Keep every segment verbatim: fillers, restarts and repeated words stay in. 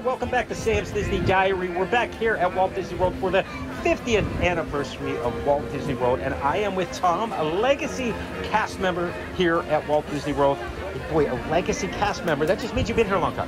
welcome back to Sam's Disney Diary. We're back here at Walt Disney World for the fiftieth anniversary of Walt Disney World, and I am with Tom, a legacy cast member here at Walt Disney World. Boy, a legacy cast member, that just means you've been here a long time.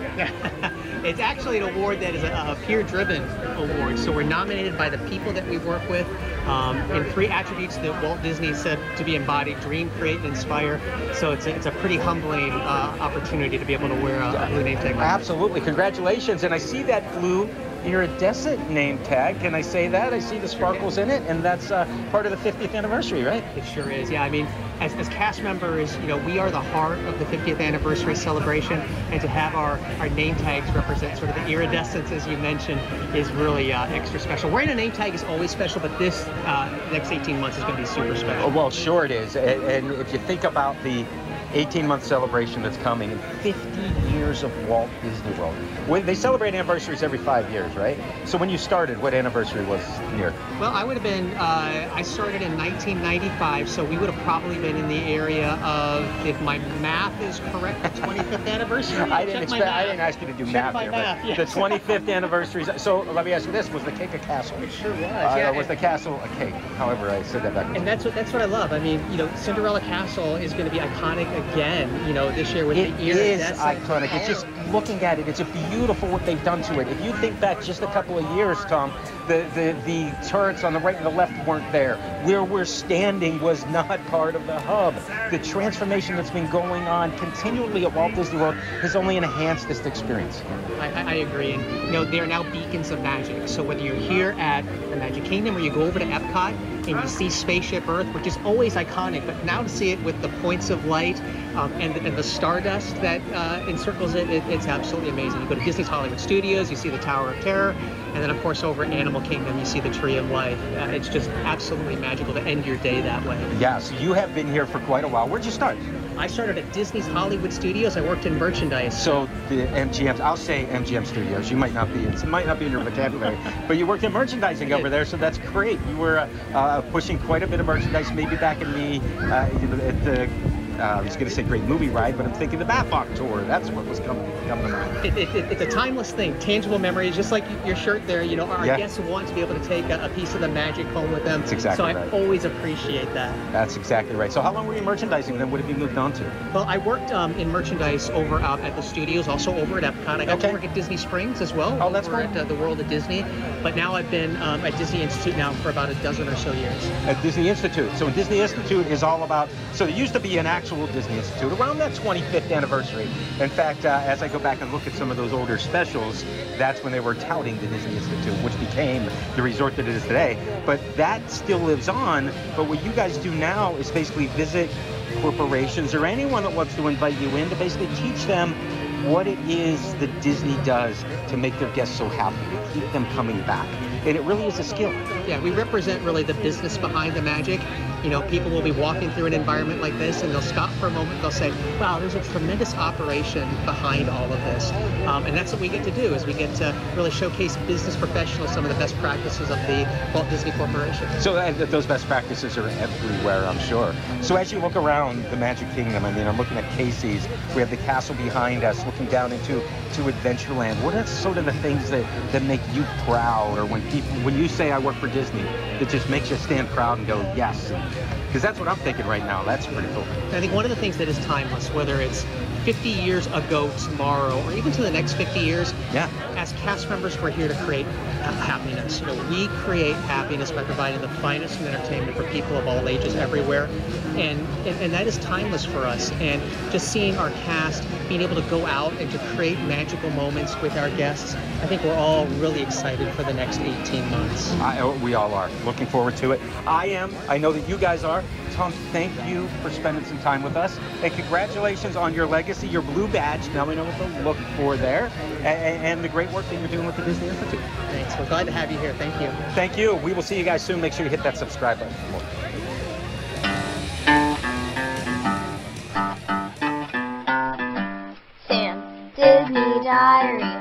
It's actually an award that is a, a peer-driven award, so we're nominated by the people that we work with um, in three attributes that Walt Disney said to be embodied: dream, create, and inspire. So it's a, it's a pretty humbling uh, opportunity to be able to wear a, a blue name tag. Absolutely, congratulations. And I see that blue iridescent name tag. Can I say that? I see the sparkles in it, and that's uh, part of the fiftieth anniversary, right? It sure is. Yeah, I mean, as, as cast members, you know, we are the heart of the fiftieth anniversary celebration, and to have our, our name tags represent sort of the iridescence, as you mentioned, is really uh, extra special. Wearing a name tag is always special, but this uh, next eighteen months is going to be super special. Well, sure it is. And, and if you think about the eighteen month celebration that's coming in fifty years of Walt Disney World. When they celebrate anniversaries every five years, right? So when you started, what anniversary was near? Well, I would have been, uh, I started in nineteen ninety-five, so we would have probably been in the area of, if my math is correct, the twenty-fifth anniversary. I didn't expect, I didn't ask you to do Check math here, math, but yes. the twenty-fifth anniversary. So let me ask you this, was the cake a castle? It sure was, Uh, yeah. was the castle a cake? However, I said that backwards. And that's what that's what I love. I mean, you know, Cinderella Castle is going to be iconic again, you know, this year with It the is iridescent iconic. It's just looking at it, it's a beautiful what they've done to it. If you think back just a couple of years, Tom, the, the, the turrets on the right and the left weren't there. Where we're standing was not part of the hub. The transformation that's been going on continually at Walt Disney World has only enhanced this experience. I, I agree, and you know, they are now beacons of magic. So whether you're here at the Magic Kingdom or you go over to Epcot and you see Spaceship Earth, which is always iconic, but now to see it with the points of light um, and, and the stardust that uh, encircles it, it, it's absolutely amazing. You go to Disney's Hollywood Studios, you see the Tower of Terror, and then of course over at Animal Kingdom you see the Tree of Life. Uh, it's just absolutely magical to end your day that way. Yeah, so you have been here for quite a while. Where'd you start? I started at Disney's Hollywood Studios. I worked in merchandise. So the M G M, I'll say M G M Studios. You might not be, it might not be in your vocabulary, but you worked in merchandising over there, so that's great. You were uh, uh, pushing quite a bit of merchandise, maybe back in the, uh, you know, at the, uh, I was going to say Great Movie Ride, but I'm thinking the Bathrock Tour. That's what was coming, coming to mind. It, it, it, it's a timeless thing, tangible memories, just like your shirt there. You know, our Yeah. guests want to be able to take a, a piece of the magic home with them. That's exactly so I right. always appreciate that. That's exactly right. So how long were you merchandising, then what have you moved on to? Well, I worked um, in merchandise over out at the studios, also over at Epcot. I got Okay. to work at Disney Springs as well. Oh, that's over cool. at uh, the World of Disney. But now I've been um, at Disney Institute now for about a dozen or so years. At Disney Institute. So Disney Institute is all about, so there used to be an actual Disney Institute around that twenty-fifth anniversary. In fact, uh, as I go back and look at some of those older specials, that's when they were touting the Disney Institute, which became the resort that it is today. But that still lives on, but what you guys do now is basically visit corporations or anyone that wants to invite you in to basically teach them what it is that Disney does to make their guests so happy, to keep them coming back. And it really is a skill. Yeah, we represent really the business behind the magic. You know, people will be walking through an environment like this and they'll stop for a moment, they'll say, wow, there's a tremendous operation behind all of this. Um, and that's what we get to do, is we get to really showcase business professionals, some of the best practices of the Walt Disney Corporation. So uh, those best practices are everywhere, I'm sure. So as you look around the Magic Kingdom, I mean, I'm looking at Casey's, we have the castle behind us, looking down into to Adventureland. What are sort of the things that, that make you proud, or when people, when you say I work for Disney, that just makes you stand proud and go, yes? Because that's what I'm thinking right now. That's pretty cool. I think one of the things that is timeless, whether it's fifty years ago tomorrow, or even to the next fifty years, yeah. As cast members, we're here to create happiness. You know, we create happiness by providing the finest in entertainment for people of all ages everywhere, and, and and that is timeless for us. And just seeing our cast being able to go out and to create magical moments with our guests, I think we're all really excited for the next eighteen months. I, we all are. Looking forward to it. I am. I know that you guys are. Tom, thank you for spending some time with us. And congratulations on your legacy, your blue badge. Now we know what to look for there. And, and the great work that you're doing with the Disney Institute. Thanks. We're glad to have you here. Thank you. Thank you. We will see you guys soon. Make sure you hit that subscribe button for more. Sam's Disney Diary.